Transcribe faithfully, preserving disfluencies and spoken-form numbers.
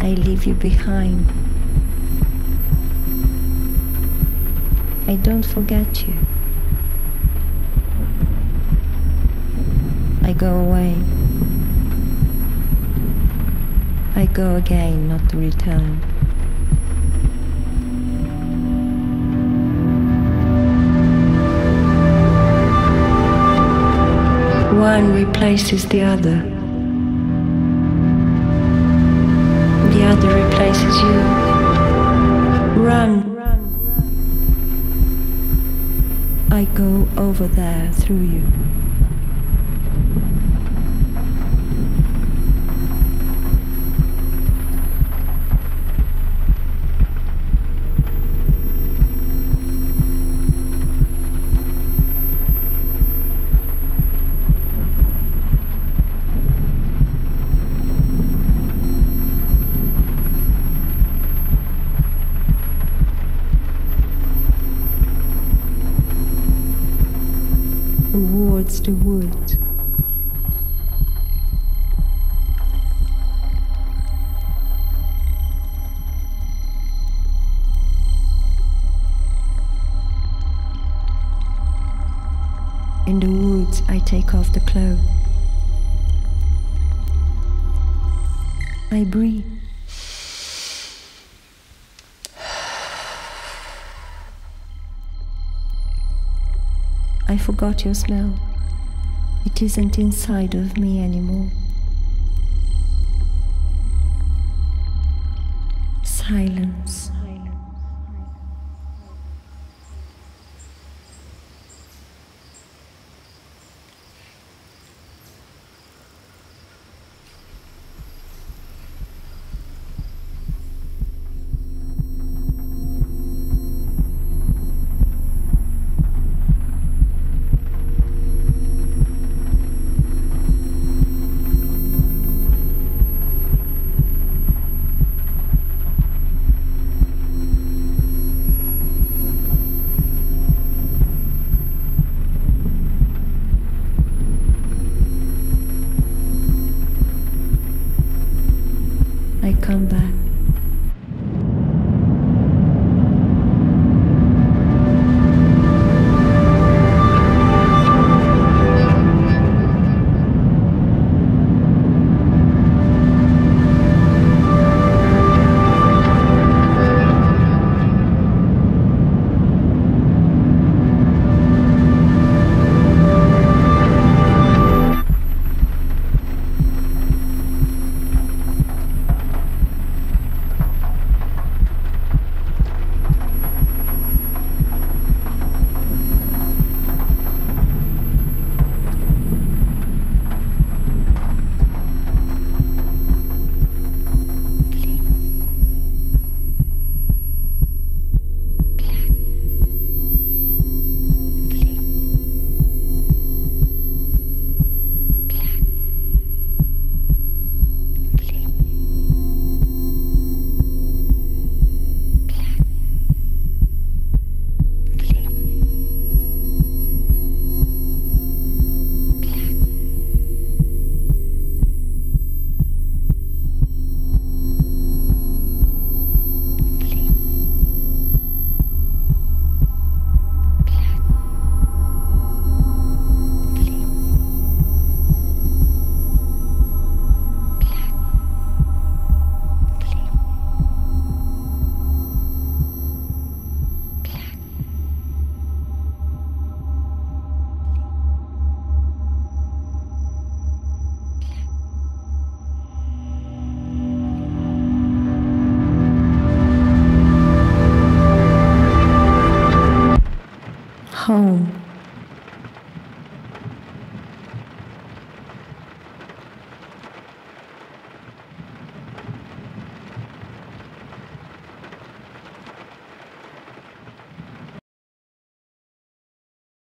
I leave you behind. I don't forget you. I go away. I go again, not to return. One replaces the other. The other replaces you. Run. I go over there through you. Towards the woods. In the woods, I take off the clothes. I breathe. I forgot your smell. It isn't inside of me anymore. Silence. I come back. Home.